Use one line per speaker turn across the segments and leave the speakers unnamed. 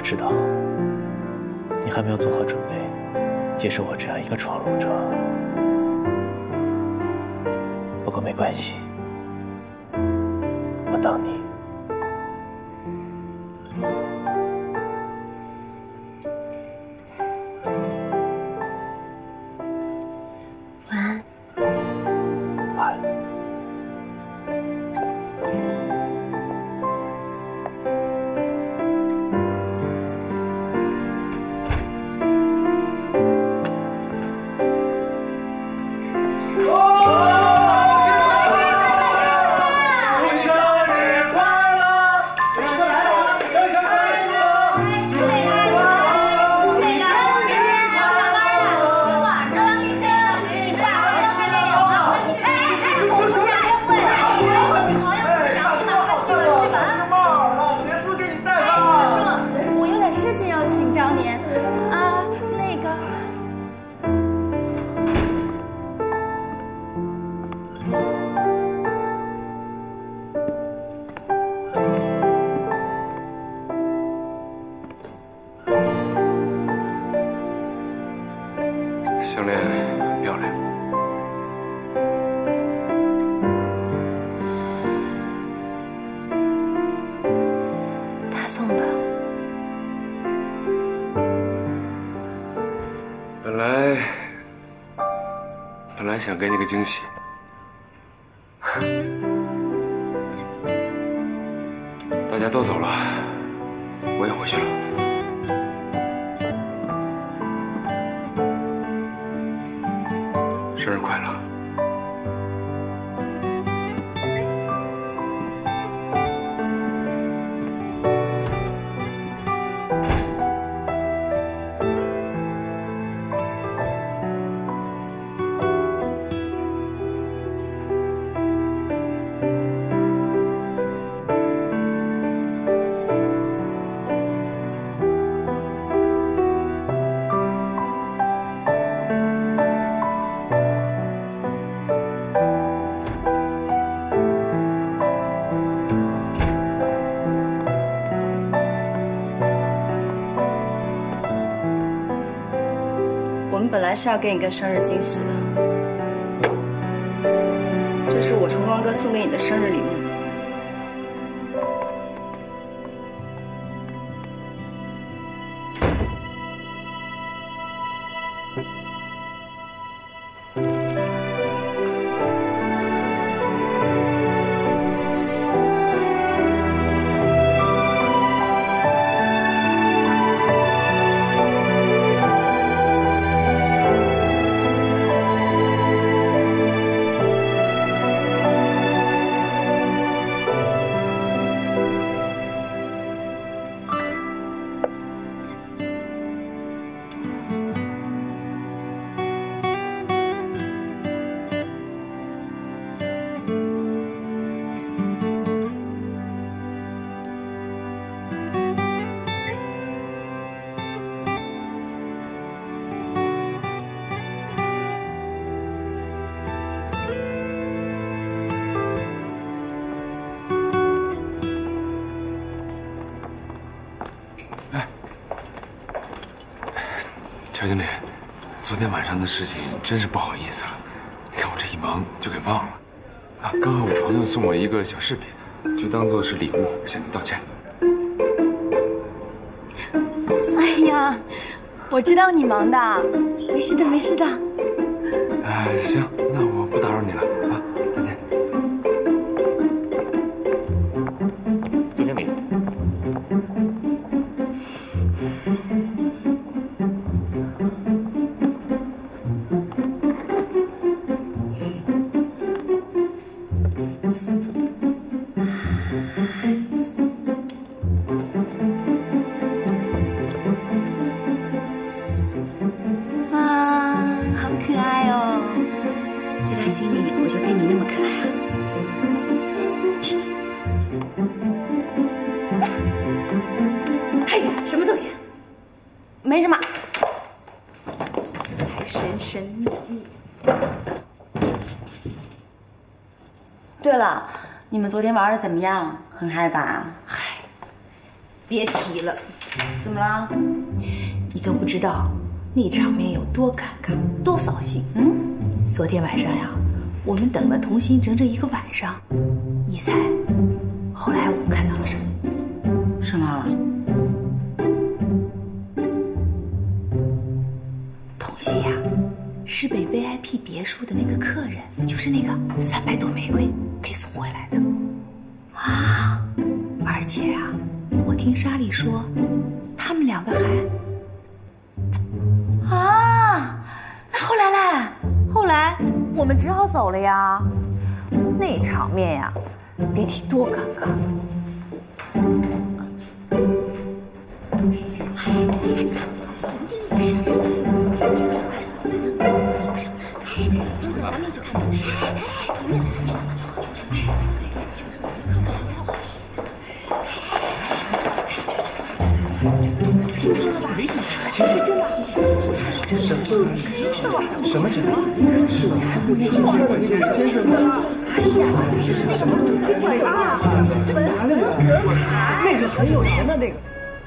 知道你还没有做好准备接受我这样一个闯入者，不过没关系，我等你。
晚安。
晚安。
项链漂亮，
他送的。
本来想给你个惊喜，大家都走了，我也回去了。生日快乐！
我们本来是要给你个生日惊喜的，这是我崇光哥送给你的生日礼物。乔经理，昨天晚上的事情真是不好意思了。你看我这一忙就给忘了。啊，刚好我朋友送我一个小饰品，就当做是礼物，向你道歉。
哎呀，我知道你忙的，没事的，没事的。
行，那我不打扰你了啊，再见。
总经理。
好可爱哦！在他心里，我就跟你那么可爱啊。嘿，什么东西？没什么，还神神秘秘。对了，你们昨天玩的怎么样？很嗨吧？
嗨，别提了，
怎么了？
你都不知道那场面有多尴尬，多扫兴。昨天晚上呀，我们等了童心整整1个晚上。你猜，后来我们看到了什么？
什么？
童心呀，是被 VIP 别墅的那个客人，就是那个300朵玫瑰给送回来的。啊！而且啊，我听莎莉说，他们2个还……
啊，那后来嘞？后来我们只好走了呀。那场面呀，别提多尴尬。
什么情况？你跟我说的那个先生吗？哎呀，这是什么嘴巴？那个很有钱的那个。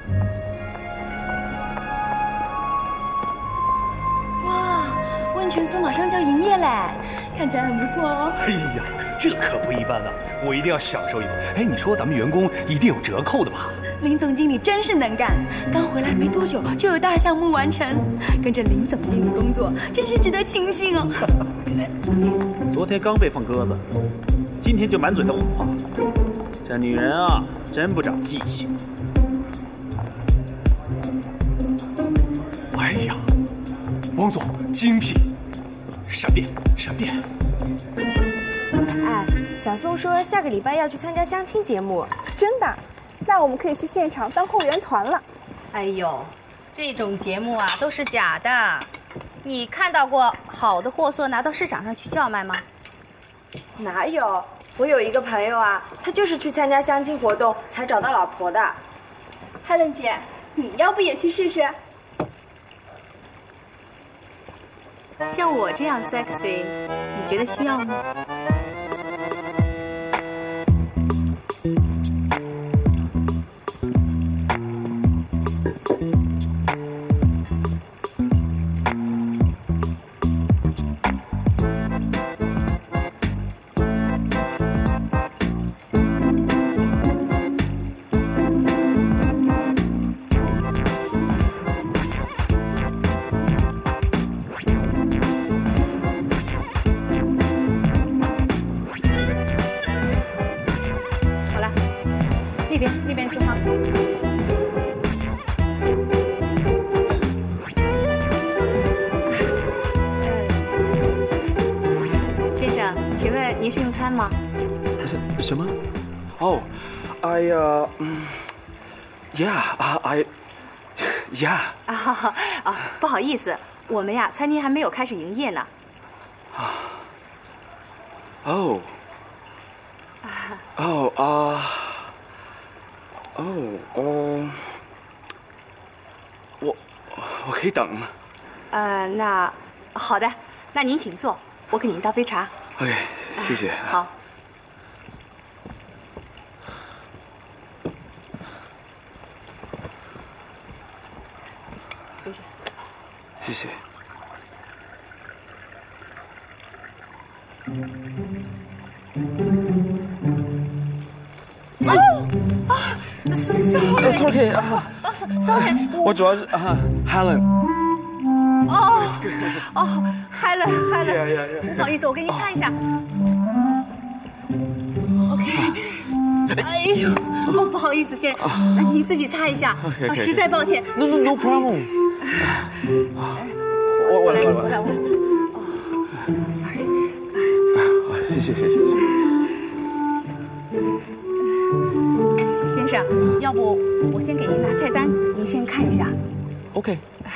哇，温泉村马上就要营业嘞，看起来很不错哦。
哎呀，这可不一般啊！我一定要享受一回。哎，你说咱们员工一定有折扣的吧？
林总经理真是能干，刚回来没多久就有大项目完成，跟着林总经理工作真是值得庆幸哦。
昨天刚被放鸽子，今天就满嘴的谎话，这女人啊，真不长记性。
哎呀，王总，精品，闪变，闪变！
哎，小宋说下个礼拜要去参加相亲节目，真的？那我们可以去现场当后援团了。
哎呦，这种节目啊都是假的。你看到过好的货色拿到市场上去叫卖吗？
哪有？我有一个朋友啊，他就是去参加相亲活动才找到老婆的。
Helen 姐，你要不也去试试？
像我这样 sexy， 你觉得需要吗？那边出号。先生，请问您是用餐吗？
什么？哦，I yeah。
不好意思，我们呀，餐厅还没有开始营业呢。
我可以等吗？
那好的，那您请坐，我给您倒杯茶。
OK， 谢谢。
好。
谢谢。Sorry 啊
，Sorry，
我主要是Helen。
Helen， 不好意思，我给您擦一下。OK。哎呦，不好意思，先生，那您自己擦一下。实在抱歉。
No problem。我来。
Sorry。
谢谢。
先生，要不我先给您拿菜单，您先看一下。
OK。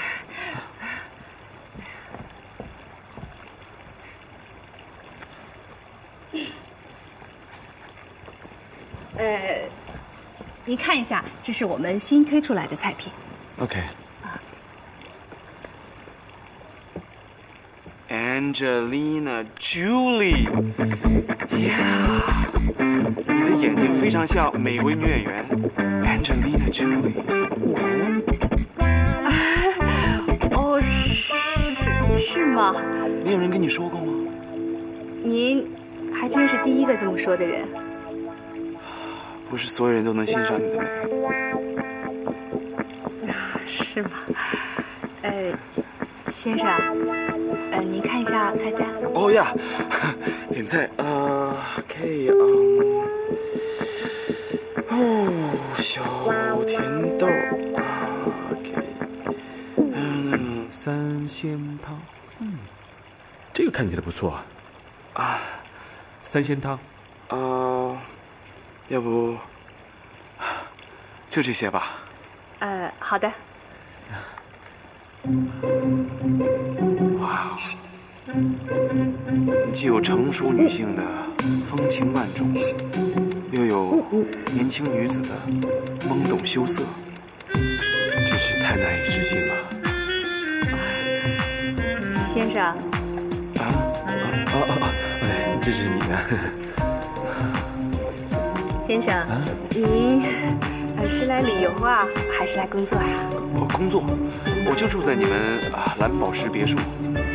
您看一下，这是我们新推出来的菜品。
OK。Angelina Jolie， yeah， 你的眼睛非常像美国女演员 Angelina Jolie。
哦，是吗？
没有人跟你说过吗？
您还真是第一个这么说的人。
不是所有人都能欣赏你的美。
是吗？先生，您看一下菜单。
哦呀，点菜，OK，小甜豆，OK，三鲜汤，
这个看起来不错啊。三鲜汤，
要不就这些吧。
好的。
哇，既有成熟女性的风情万种，又有年轻女子的懵懂羞涩，
真是太难以置信了。
先生。
这是你呢。
先生，您是来旅游啊，还是来工作呀？
工作，我就住在你们蓝宝石别墅。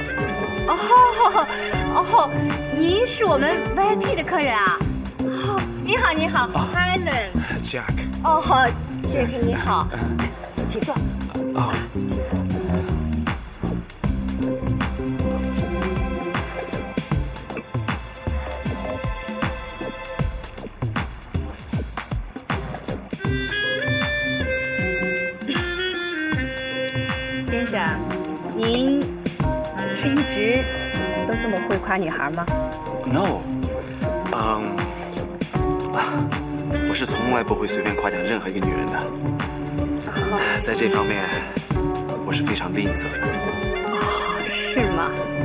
您是我们 VIP 的客人啊？你好，你好
，Helen。Jack。
Jack 你好，请坐。先生，您是一直都这么会夸女孩吗
？No， 我是从来不会随便夸奖任何一个女人的。在这方面，我是非常吝啬的。
是吗？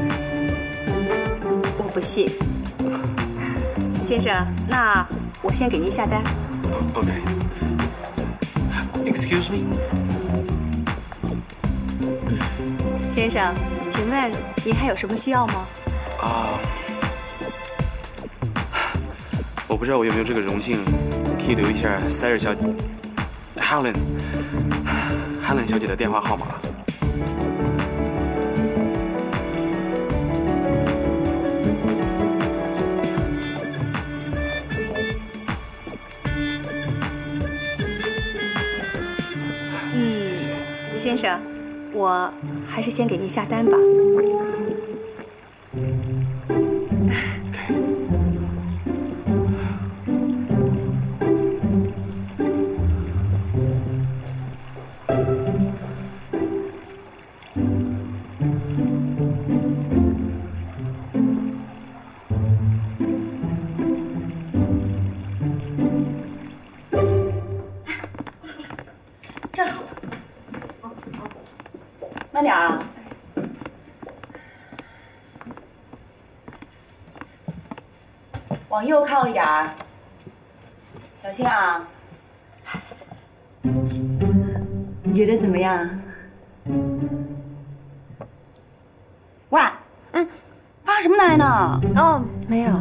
我不信。先生，那我先给您下单。
OK。Excuse me。
先生，请问您还有什么需要吗？
我不知道我有没有这个荣幸，可以留一下塞尔小姐 Helen 小姐的电话号码。
谢谢。先生，我还是先给您下单吧。
正好。慢点啊。往右靠一点儿，小心啊！你觉得怎么样？喂，发什么呆呢？
没有。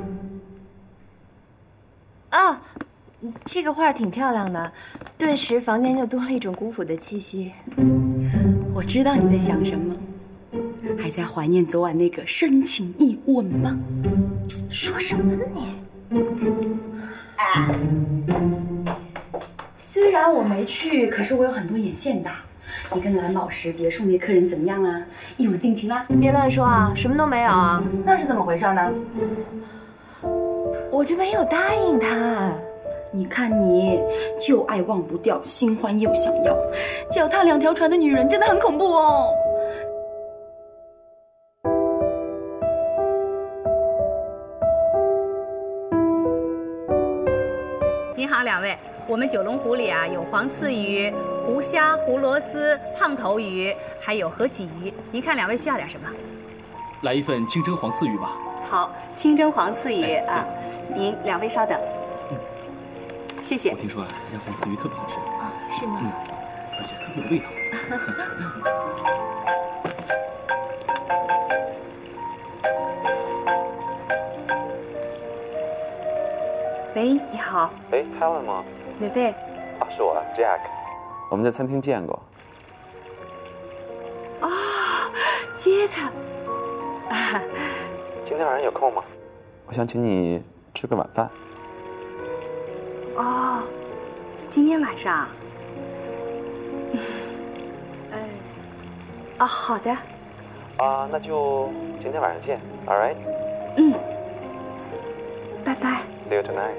这个画挺漂亮的，顿时房间就多了一种古朴的气息。
我知道你在想什么，还在怀念昨晚那个深情一吻吗？
说什么呢你？
虽然我没去，可是我有很多眼线的。你跟蓝宝石别墅那客人怎么样啊？一吻定情啦？
别乱说啊，什么都没有啊。
那是怎么回事呢？
我就没有答应他。
你看你，旧爱忘不掉，新欢又想要，脚踏两条船的女人真的很恐怖哦。
您好，两位，我们九龙湖里啊有黄刺鱼、湖虾、胡螺丝、胖头鱼，还有河鲫鱼。您看两位需要点什么？
来一份清蒸黄刺鱼吧。
好，清蒸黄刺鱼啊，您两位稍等。谢谢。
我听说啊，这家黄刺鱼特别好吃
啊，是吗？
而且特别有味道。
喂，你好。
哎 ，Helen 吗？
哪位？
啊，是我 ，Jack。我们在餐厅见过。
哦，杰克。
啊，今天晚上有空吗？我想请你吃个晚饭。
哦，今天晚上。哦，好的。
啊，那就今天晚上见 ，All right？
嗯。拜拜。
See you tonight。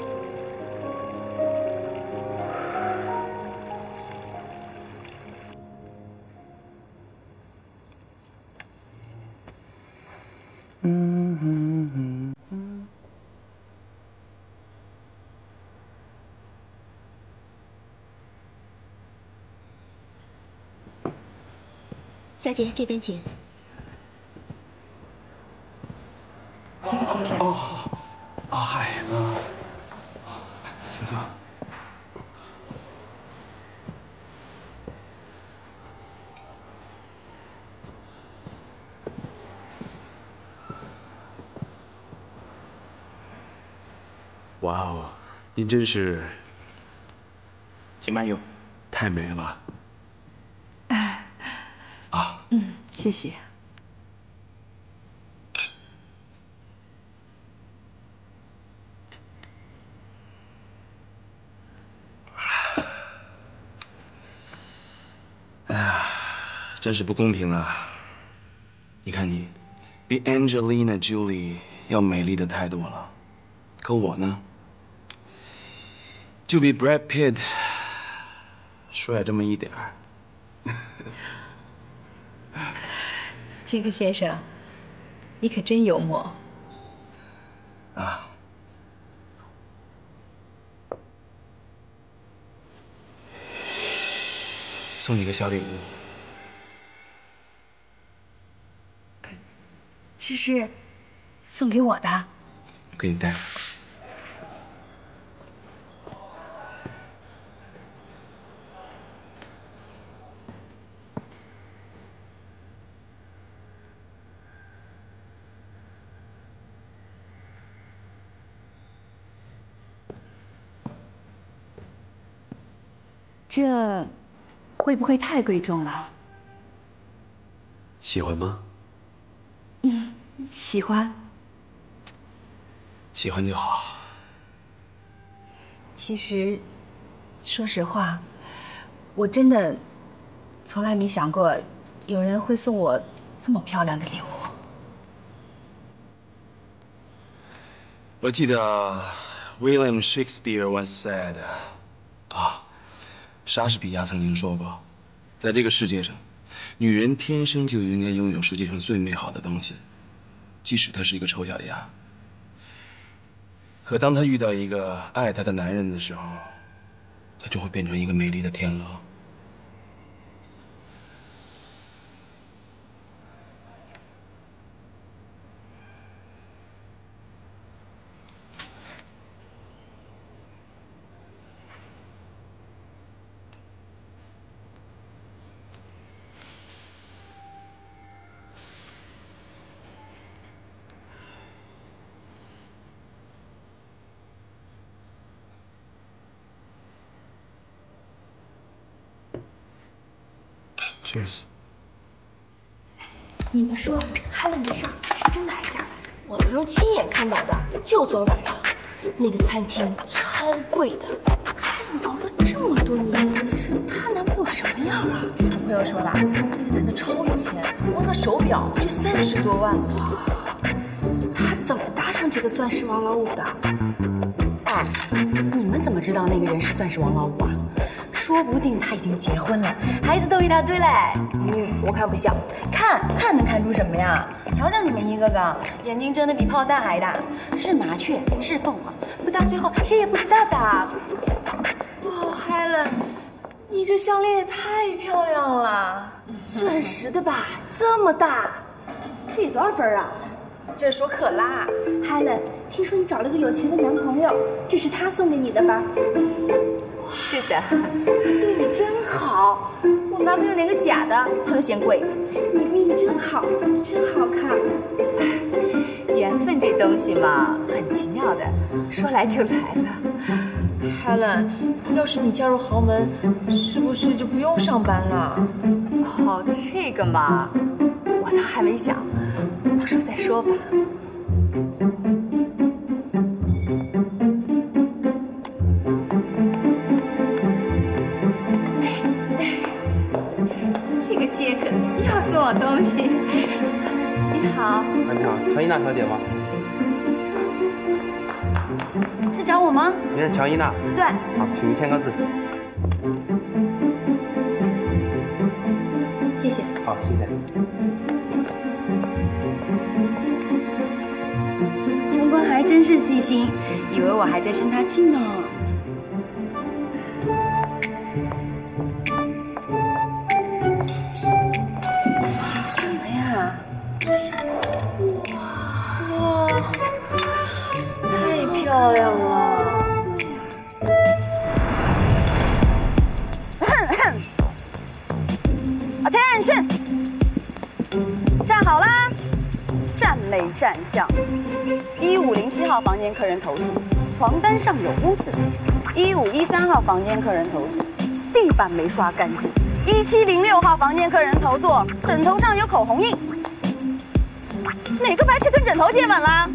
小姐，这边请。
金先生。
嗨，请坐。
哇哦，您真是，
请慢用。
太美了。
谢谢。
哎呀，真是不公平啊！你看你，比 Angelina Jolie 要美丽的太多了，可我呢，就比 Brad Pitt 帅这么一点儿。
杰克先生，你可真幽默。
啊。送你个小礼物。
这是送给我的。
我给你带。
这会不会太贵重了？
喜欢吗？
喜欢。
喜欢就好。
其实，说实话，我真的从来没想过有人会送我这么漂亮的礼物。
我记得 William Shakespeare once said， 莎士比亚曾经说过，在这个世界上，女人天生就应该拥有世界上最美好的东西，即使她是一个丑小鸭。可当她遇到一个爱她的男人的时候，她就会变成一个美丽的天鹅。Cheers。
你们说Helen的事是真的还是假的？我朋友亲眼看到的，就昨晚上，那个餐厅超贵的，Helen熬了这么多年，她男朋友什么样啊？
我朋友说了，那个男的超有钱，光他手表就30多万。
他怎么搭上这个钻石王老五的？
哎，你们怎么知道那个人是钻石王老五啊？说不定他已经结婚了，孩子都一大堆嘞。
我看不像。
看能看出什么呀？瞧瞧你们一个个，眼睛睁得比炮弹还大，是麻雀是凤凰，不到最后谁也不知道的。
哦 ，Helen， 你这项链也太漂亮了，
钻石的吧？这么大，这得多少分啊？
这说克拉。
Helen， 听说你找了个有钱的男朋友，这是他送给你的吧？
是的，
对你真好。我男朋友连个假的他都嫌贵，你命真好，真好看。
缘分这东西嘛，很奇妙的，说来就来了。
Helen， 要是你嫁入豪门，是不是就不用上班了？
哦，这个嘛，我倒还没想，到时候再说吧。这个杰克又送我东西。你好。
你好，乔伊娜小姐吗？
是找我吗？
您是乔伊娜？
对。
好，请您签个字。
谢谢。
好，谢谢。
陈官还真是细心，以为我还在生他气呢。
想什么呀？哇，太漂亮了！
Attention， 站好啦，站美站相。1507号房间客人投诉，床单上有污渍；1513号房间客人投诉，地板没刷干净；1706号房间客人投诉，枕头上有口红印。哪个白痴跟枕头接吻啦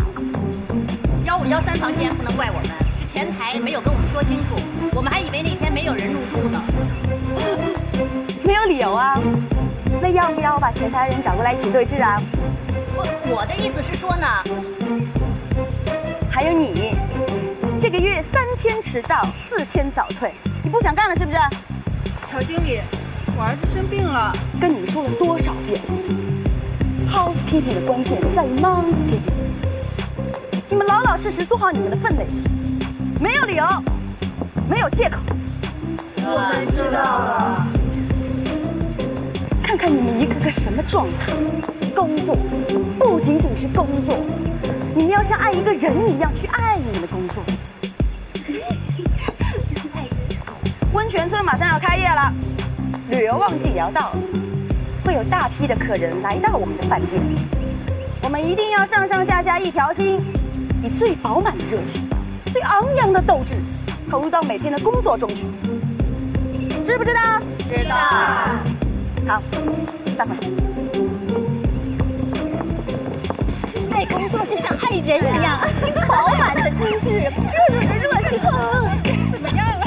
？1513房间不能怪我们，是前台没有跟我们说清楚，我们还以为那天没有人入住呢。
没有理由啊，那要不要把前台人找过来一起对质啊？
我的意思是说呢，
还有你，这个月3天迟到，4天早退，你不想干了是不是？
乔经理，我儿子生病了，
跟你们说了多少遍 ？Housekeeping 的关键在于 non-keeping， 你们老老实实做好你们的分内事，没有理由，没有借口。
我们知道了。
看看你们一个个什么状态！工作不仅仅是工作，你们要像爱一个人一样去爱你们的工作。温泉村马上要开业了，旅游旺季也要到了，会有大批的客人来到我们的饭店。我们一定要上上下下一条心，以最饱满的热情、最昂扬的斗志，投入到每天的工作中去。知不知道？
知道。
好，散会。
爱工作就像爱人一样，饱满的精致，热热的热情。怎么样了？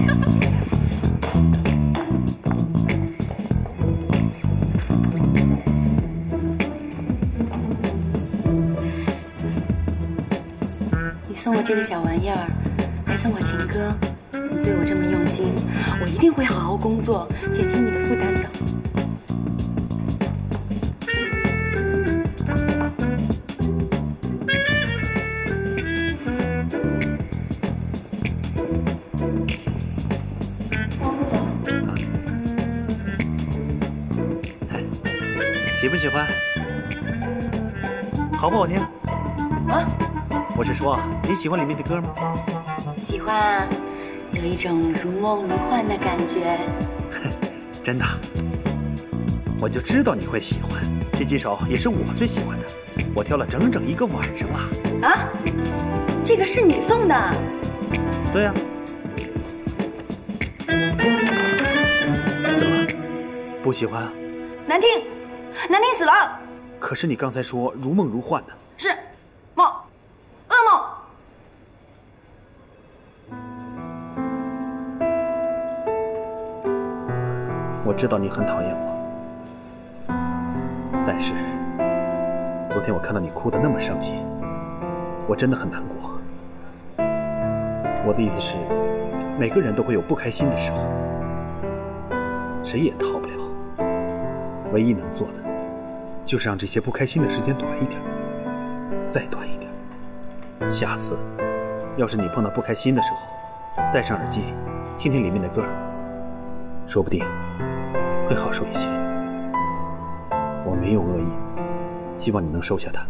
你送我这个小玩意儿，还送我情歌，你对我这么用心，我一定会好好工作，减轻你的负担的。
喜不喜欢？好不好听？
啊？
我是说，你喜欢里面的歌吗？
喜欢啊，有一种如梦如幻的感觉。
真的，我就知道你会喜欢。这几首也是我最喜欢的，我挑了整整1个晚上了。
啊？这个是你送的？
对啊。怎么，不喜欢啊？
难听，难听死了！
可是你刚才说如梦如幻的。
是梦，噩梦。
我知道你很讨厌我，但是昨天我看到你哭得那么伤心，我真的很难过。我的意思是，每个人都会有不开心的时候，谁也逃不了。唯一能做的，就是让这些不开心的时间短一点，再短一点。下次，要是你碰到不开心的时候，戴上耳机，听听里面的歌，说不定会好受一些。我没有恶意，希望你能收下它。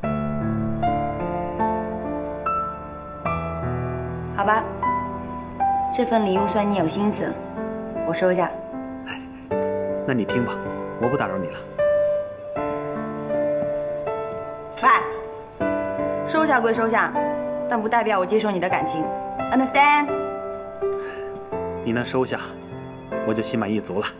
好吧，这份礼物算你有心思，我收下。
那你听吧，我不打扰你了。
喂， 收下归收下，但不代表我接受你的感情 ，understand？
你能收下，我就心满意足了。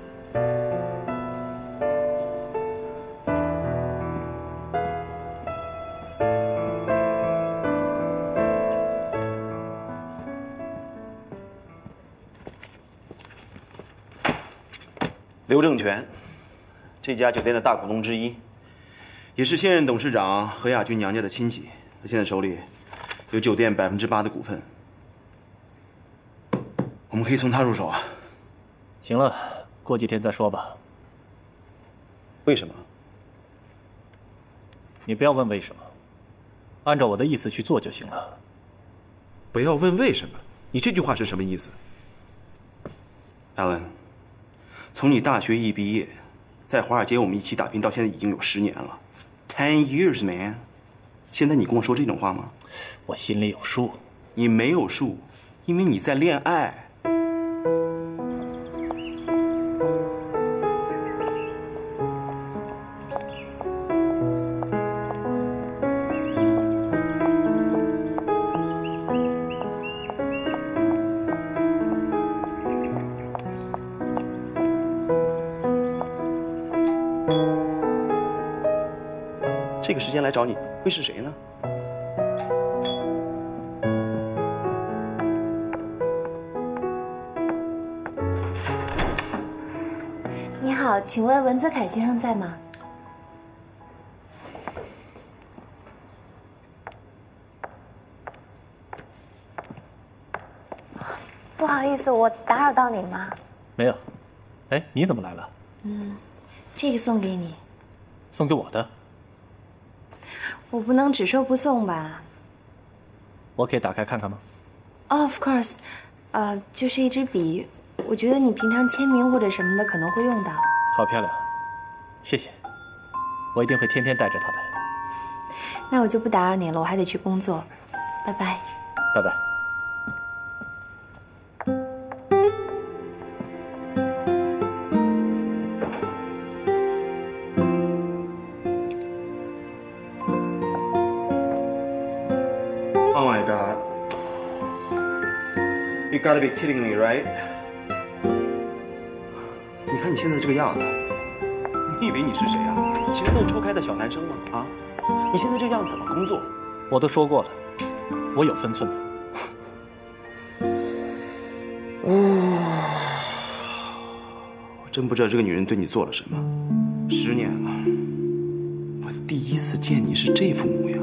刘正全，这家酒店的大股东之一，也是现任董事长何亚军娘家的亲戚。他现在手里有酒店8%的股份，我们可以从他入手啊。
行了，过几天再说吧。
为什么？
你不要问为什么，按照我的意思去做就行了。
不要问为什么，你这句话是什么意思
，Alan？ 从你大学一毕业，在华尔街我们一起打拼到现在已经有10年了 ，10 years man。现在你跟我说这种话吗？
我心里有数。
你没有数，因为你在恋爱。这个时间来找你，会是谁呢？
你好，请问文泽凯先生在吗？不好意思，我打扰到您吗？
没有。哎，你怎么来了？
这个送给你。
送给我的？
我不能只收不送吧？
我可以打开看看吗？
Of course， 就是一支笔，我觉得你平常签名或者什么的可能会用到。
好漂亮，谢谢，我一定会天天带着它的。
那我就不打扰你了，我还得去工作，拜拜。
拜拜。
Oh my God! You gotta be kidding me, right? 你看你现在这个样子，
你以为你是谁啊？情窦初开的小男生吗？啊！你现在这样怎么工作？
我都说过了，我有分寸的。
我真不知道这个女人对你做了什么。10年了，我第一次见你是这副模样。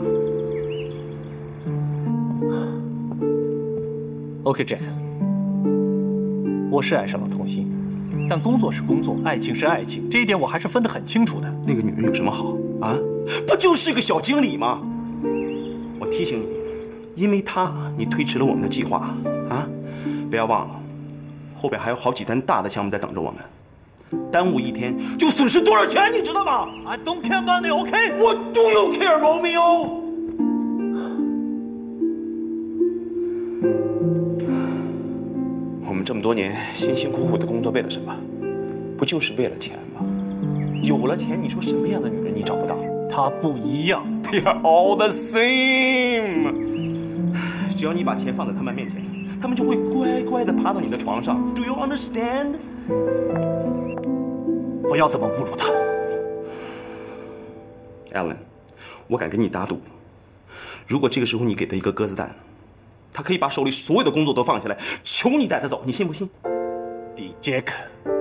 OK Jack， 我是爱上了童心，但工作是工作，爱情是爱情，这一点我还是分得很清楚的。
那个女人有什么好啊？不就是个小经理吗？我提醒你，因为她你推迟了我们的计划啊！不要忘了，后边还有好几单大的项目在等着我们，耽误一天就损失多少钱，你知道吗
？I don't care money, OK？
我 do you care, Romeo？我们这么多年辛辛苦苦的工作为了什么？不就是为了钱吗？有了钱，你说什么样的女人你找不到？
她不一样
，They are all the same。只要你把钱放在他们面前，他们就会乖乖的爬到你的床上。Do you understand？
不要这么侮辱她
，Alan， 我敢跟你打赌，如果这个时候你给他一个鸽子蛋。他可以把手里所有的工作都放下来，求你带他走，你信不信？
李杰克，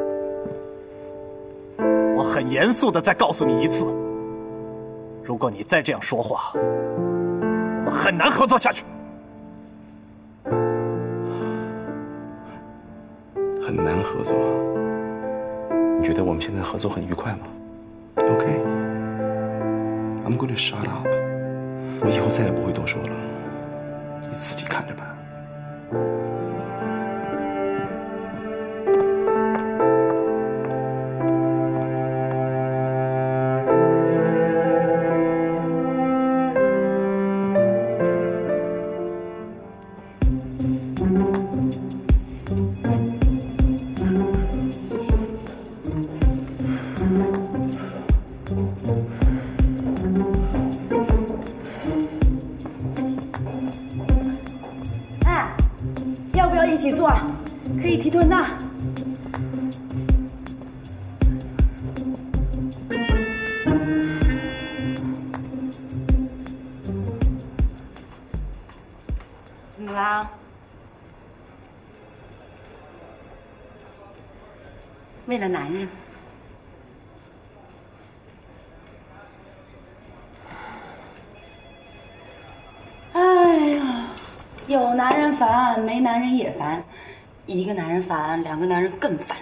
我很严肃的再告诉你一次，如果你再这样说话，我很难合作下去。
很难合作？你觉得我们现在合作很愉快吗 ？OK，I'm going to shut up。我以后再也不会多说了。你自己看着办。
立提臀大。怎么啦？为了男人。哎呀，有男人烦，没男人也烦。一个男人烦，两个男人更烦。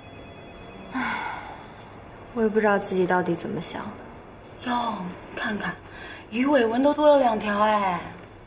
我也不知道自己到底怎么想的。
哟，看看，鱼尾纹都多了2条哎。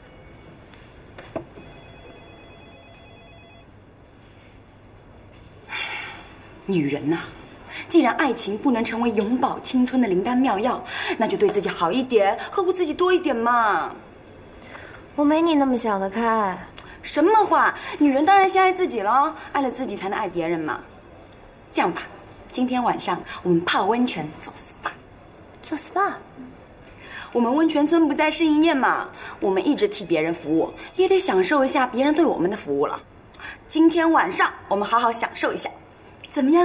女人呐，既然爱情不能成为永葆青春的灵丹妙药，那就对自己好一点，呵护自己多一点嘛。
我没你那么想得开。
什么话？女人当然先爱自己了，爱了自己才能爱别人嘛。这样吧，今天晚上我们泡温泉做 SPA。
做 SPA？
我们温泉村不在试营业嘛，我们一直替别人服务，也得享受一下别人对我们的服务了。今天晚上我们好好享受一下，怎么样？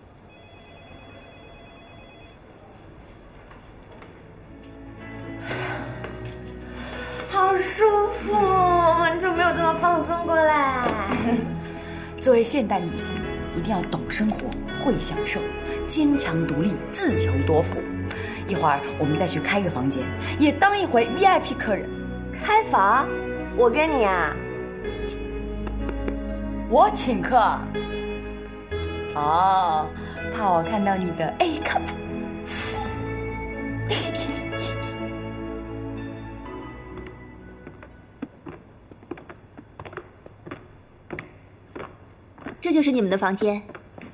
好舒服，很久没有这么放松过来。
作为现代女性，一定要懂生活，会享受，坚强独立，自求多福。一会儿我们再去开个房间，也当一回 VIP 客人。
开房？我跟你啊？
我请客。哦，怕我看到你的 A cup。
这就是你们的房间。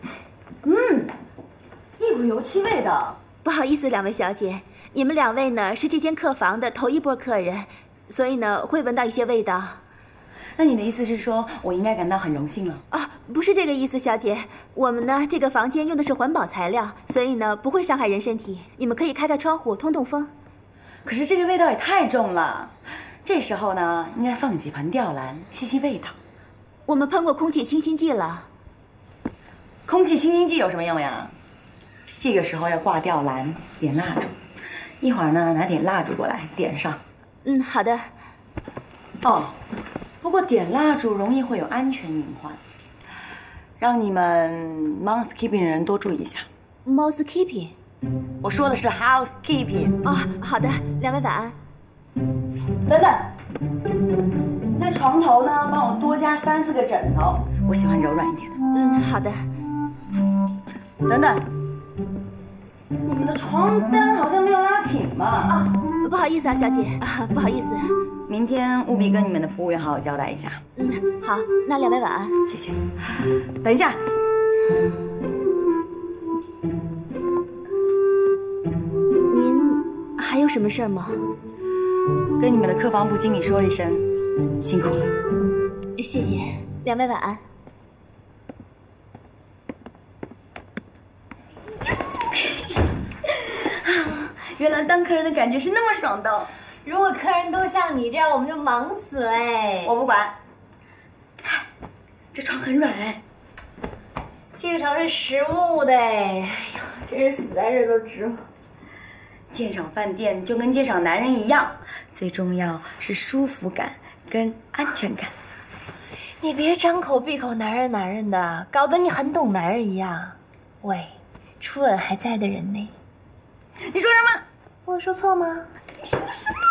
一股油漆味的。
不好意思，两位小姐，你们2位呢是这间客房的头一波客人，所以呢会闻到一些味道。
那你的意思是说我应该感到很荣幸了？
啊，不是这个意思，小姐。我们呢这个房间用的是环保材料，所以呢不会伤害人身体。你们可以开开窗户通通风。
可是这个味道也太重了，这时候呢应该放几盆吊兰，吸吸味道。
我们喷过空气清新剂了。
空气清新剂有什么用呀？这个时候要挂吊兰，点蜡烛。一会儿呢，拿点蜡烛过来点上。
好的。
哦，不过点蜡烛容易会有安全隐患，让你们 mousekeeping 的人多注意一下。
mousekeeping？
我说的是 housekeeping。
哦，好的，2位晚安。
等等，你在床头呢，帮我多加3、4个枕头，我喜欢柔软一点的。
好的。
等等，你们的床单好像没有拉紧嘛？
啊，不好意思啊，小姐，不好意思。
明天务必跟你们的服务员好好交代一下。
好，那2位晚安。
谢谢。等一下，
您还有什么事儿吗？
跟你们的客房部经理说一声，辛苦了。
谢谢，2位晚安。
原来当客人的感觉是那么爽的。
如果客人都像你这样，我们就忙死哎。
我不管。这床很软哎。
这个床是实木的哎，哎呀，真是死在这都值了。
鉴赏饭店就跟鉴赏男人一样，最重要是舒服感跟安全感。
你别张口闭口男人男人的，搞得你很懂男人一样。喂，初吻还在的人呢。
你说什么？
我有说错吗？
你说什么？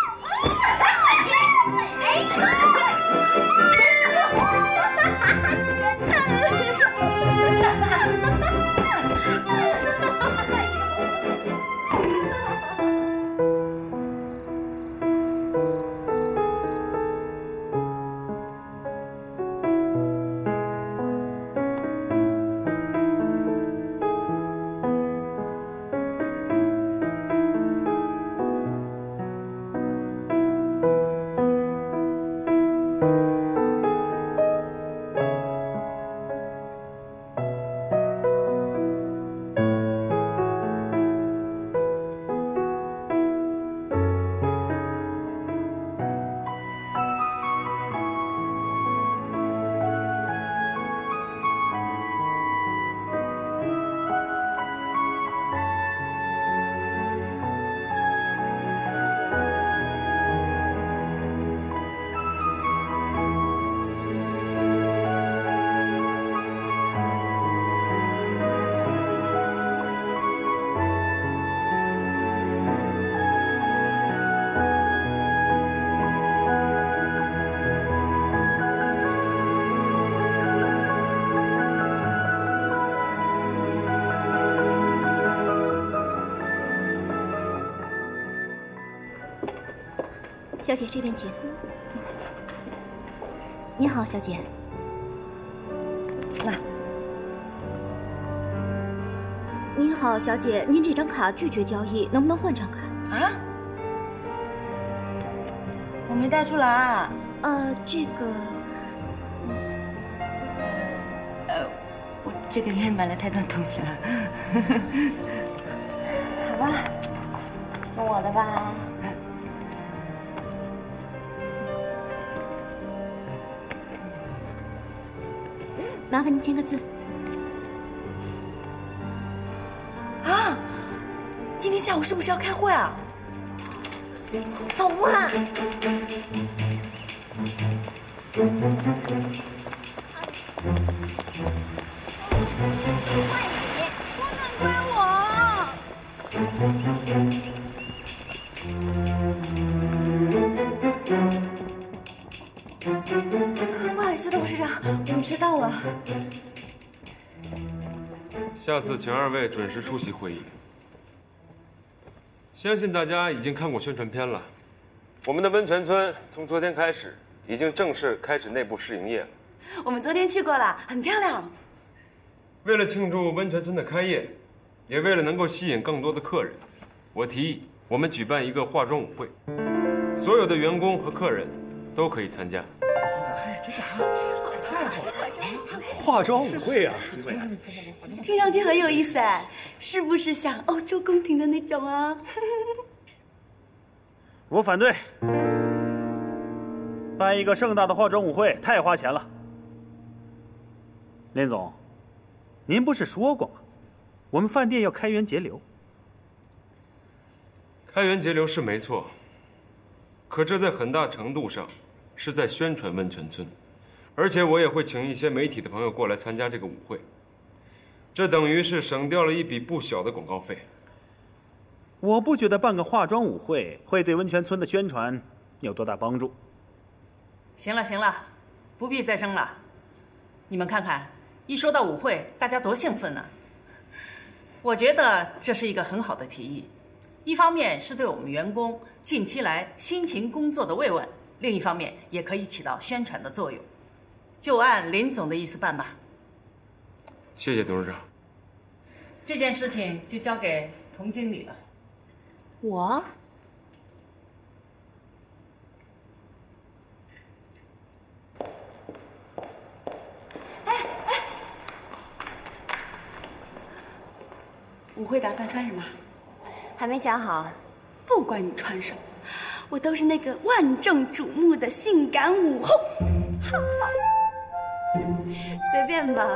小姐这边请。您好，小姐。
那。
您好，小姐，您这张卡拒绝交易，能不能换张卡？
啊？我没带出来。
这个，
我这个也买了太多东西了。
好吧，用我的吧。
麻烦您签个字。
啊，今天下午是不是要开会啊？走啊！
不好意思，董事长，我们迟到了。
下次请2位准时出席会议。相信大家已经看过宣传片了。我们的温泉村从昨天开始已经正式开始内部试营业了。
我们昨天去过了，很漂亮。
为了庆祝温泉村的开业，也为了能够吸引更多的客人，我提议我们举办一个化妆舞会，所有的员工和客人都可以参加。
哎，这个太好了！化妆舞会啊，
听上去很有意思哎，是不是像欧洲宫廷的那种啊？
我反对，办一个盛大的化妆舞会太花钱了。林总，您不是说过吗？我们饭店要开源节流。
开源节流是没错，可这在很大程度上是在宣传温泉村，而且我也会请一些媒体的朋友过来参加这个舞会，这等于是省掉了一笔不小的广告费。
我不觉得办个化妆舞会会对温泉村的宣传有多大帮助。
行了行了，不必再争了。你们看看，一说到舞会，大家多兴奋呢。我觉得这是一个很好的提议，一方面是对我们员工近期来辛勤工作的慰问，另一方面也可以起到宣传的作用。就按林总的意思办吧。
谢谢董事长。
这件事情就交给童经理了。
我？
舞会打算穿什么？
还没想好。
不管你穿什么，我都是那个万众瞩目的性感舞后。
随便吧。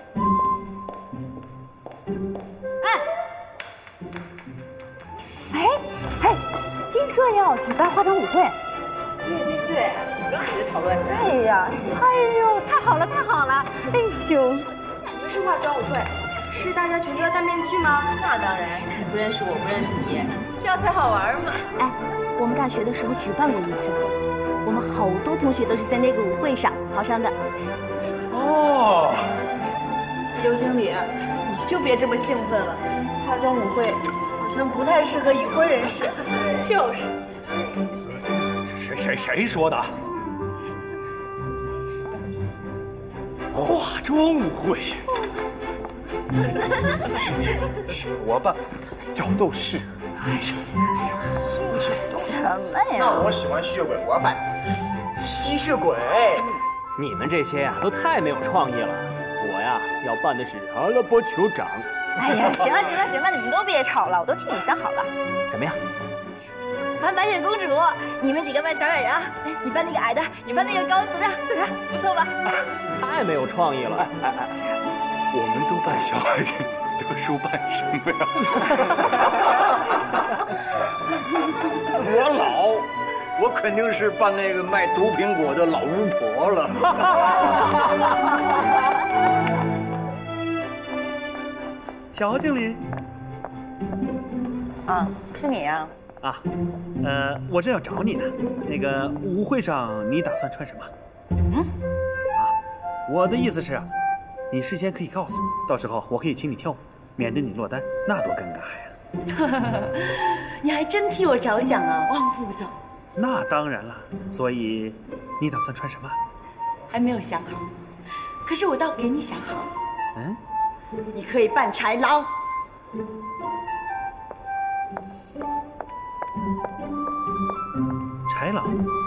哎，听说要举办化妆舞会。
对，刚还在讨论。
对呀，哎呦，太好了，太好了！哎呦，
不是化妆舞会，是大家全都要戴面具吗？
那当然，你不认识我，不认识你，这样才好玩嘛。
哎，我们大学的时候举办过一次，我们好多同学都是在那个舞会上考上的。
哦，
刘经理，你就别这么兴奋了，化妆舞会好像不太适合已婚人士。
就是。
谁说的？化妆舞会，我办角斗士。哎呀，
什么呀？
那我喜欢血鬼，我办吸血鬼。
你们这些呀，都太没有创意了。我呀，要办的是阿拉伯酋长。
哎呀，行了行了行了，你们都别吵了，我都替你想好了。
什么呀？
扮白雪公主，你们几个扮小矮人啊！哎，你扮那个矮的，你扮那个高的，怎么样？怎么样？不错吧？
太没有创意了！
我们都扮小矮人，德叔扮什么呀？
我老，我肯定是扮那个卖毒苹果的老巫婆了。
乔经理。
啊，是你呀？
啊，我正要找你呢。那个舞会上你打算穿什么？我的意思是，你事先可以告诉我，到时候我可以请你跳舞，免得你落单，那多尴尬呀。
你还真替我着想啊，汪副总。
那当然了。所以，你打算穿什么？
还没有想好，可是我倒给你想好了。
嗯，
你可以扮豺狼。
豺狼？